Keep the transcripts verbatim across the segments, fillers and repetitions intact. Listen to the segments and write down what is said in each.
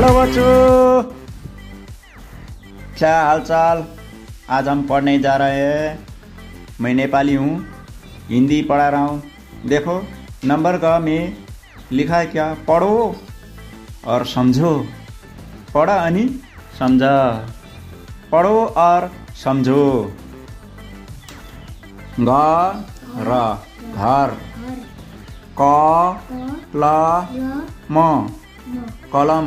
Hello बच्चों, क्या हालचाल। आज हम पढ़ने जा रहे हैं। मैं नेपाली हूँ, हिंदी पढ़ा रहा हूँ। देखो नंबर का में लिखा है क्या, पढ़ो और समझो। पढ़ा अनि समझा, पढ़ो और समझो। ग र घर, क ल म कलम,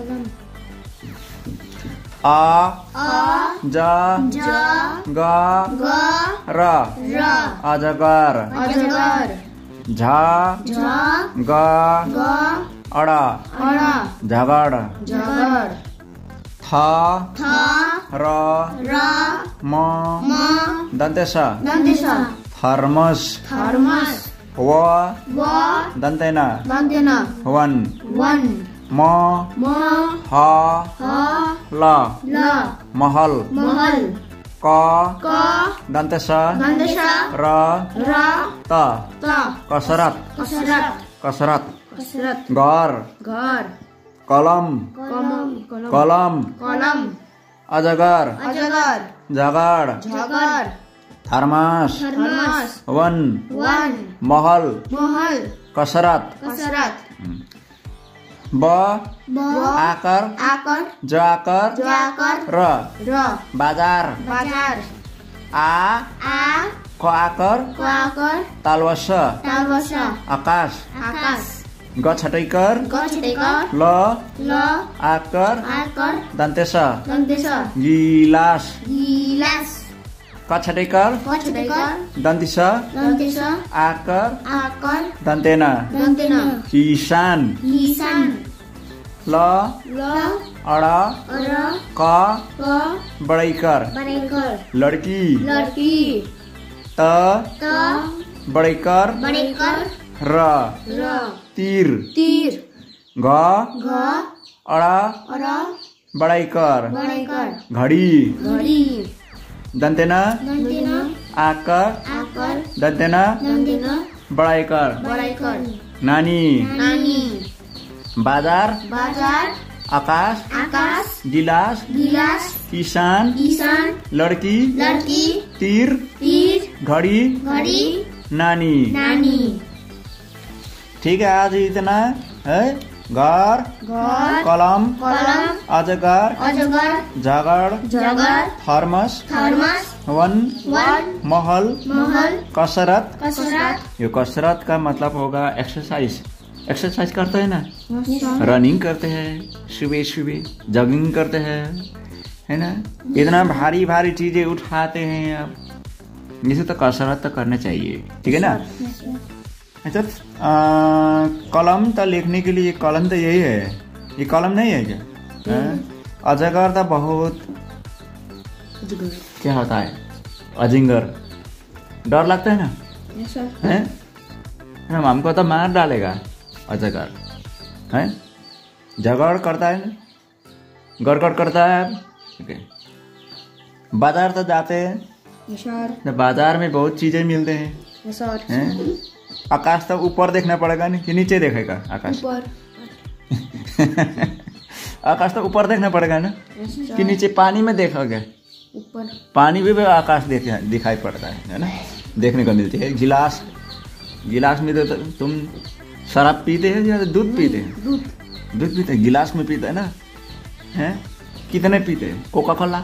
आ ज ग र अजगर, झ ग अड झगड, थ र म दन्तेस थर्मस, व दन्तेन वन, म ह ल महल, क दन्तेस र त कसरत, कसरत, घर, कलम, कलम, अजगर, झगड, थर्मस, वन, महल, कसरत, ब आकर, ज आकर, र बाजार, आ क आकर, तालवस, आकाश, ग छटैकर, ल आकर, दन्तेस गिलास, क छटैकर, दन्तिस आकर, दन्तेन किसान, ल अड क बडैकर, लड़की, त बडैकर, र तीर, घ अड बडैकर, घडी, दन्तेन आकर, दन्तेन बडैकर, नानी, बाजार, आकाश, गिलास, किसान, लड़की, तीर, घड़ी, नानी। ठीक है, आज इतना है। घर, कलम, अजगर, झगड, थर्मस, वन, महल, कसरत। ये कसरत का मतलब होगा एक्सरसाइज। एक्सरसाइज करते हैं ना, रनिंग करते हैं, सुबह सुबह जॉगिंग करते हैं, है ना। इतना भारी भारी चीजें उठाते हैं, अब इसे तो कसरत तो करना चाहिए, ठीक है ना। अच्छा, कलम तो लिखने के लिए कलम तो यही है, ये कलम नहीं है क्या। अजगर तो बहुत क्या होता है, अजिंगर, डर लगता है ना, है हमको तो मार डालेगा अजगर, है। झगड़ करता है, गड़गड़ करता है, ठीक है। बाजार तो जाते हैं, बाजार में बहुत चीजें मिलते हैं। आकाश तो ऊपर देखना पड़ेगा नहीं कि नीचे देखेगा आकाश। आकाश तो ऊपर देखना पड़ेगा ना कि नीचे पानी में देखोगे। पानी में भी आकाश देख दिखाई पड़ता है, है ना, देखने को मिलती है। गिलास, गिलास में तो तुम शराब पीते हैं या दूध पीते हैं? दूध पीते हैं, गिलास में पीते हैं ना, हैं। कितने पीते हैं? कोका कोला,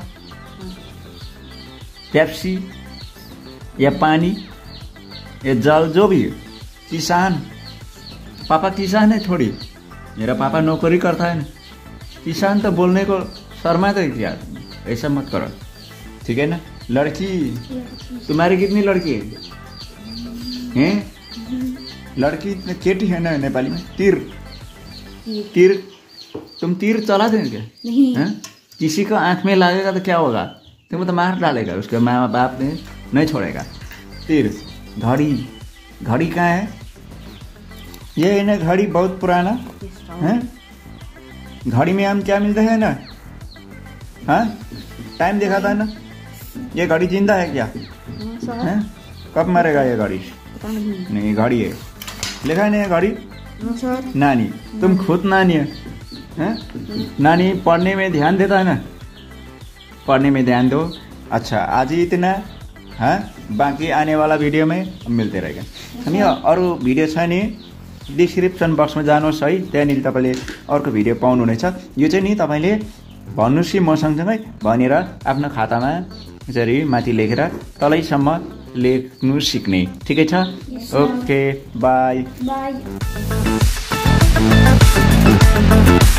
पेप्सी या पानी या जल, जो भी है। किसान, पापा किसान है थोड़ी, मेरा पापा नौकरी करता है ना। किसान तो बोलने को शर्माते हैं क्या, ऐसा मत करो, ठीक है ना। लड़की, तुम्हारी कितनी लड़की है? हैं? लड़की केटी है ना नेपाली में। तीर, तीर, तुम तीर चला देंगे क्या? नहीं। किसी को आंख में लगेगा तो क्या होगा, तुम तो मार डालेगा, उसके माँ बाप ने नहीं छोड़ेगा। तीर, घड़ी, घड़ी कहाँ है? ये है ना घड़ी, बहुत पुराना है। घड़ी में हम क्या मिलते हैं ना, हाँ, टाइम दिखाता है ना। ये घड़ी जिंदा है क्या? है? कब मरेगा ये घड़ी? नहीं, घड़ी है, लिखा है ना घड़ी। नानी, तुम खुद नानी है, हैं? नानी पढ़ने में ध्यान देता है ना? पढ़ने में ध्यान दो। अच्छा, आज ही इतना, हाँ, बाँकी आने वाला भिडियो में मिल्दै रहेगा। अनि अरू भिडियो छ नि डिस्क्रिप्सन बक्समा जानुहोस् है, त्यहाँनिर तपाईँले अर्को भिडियो पाउनुहुनेछ। यो चाहिँ नि तपाईँले भन्नुहोस् कि म सँगसँगै भनेर आफ्नो खातामा यसरी माथि लेखेर तलैसम्म लेख्नु सिक्ने। ठिकै छ? Okay, bye. बाई।